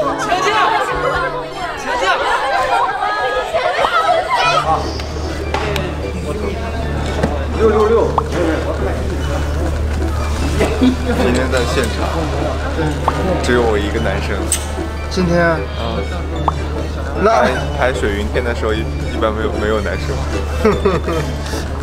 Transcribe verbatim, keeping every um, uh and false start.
前进！前进！六六六！ 今天在现场，只有我一个男生。 今天啊， 嗯，那拍水云天的时候一一般没有没有男生。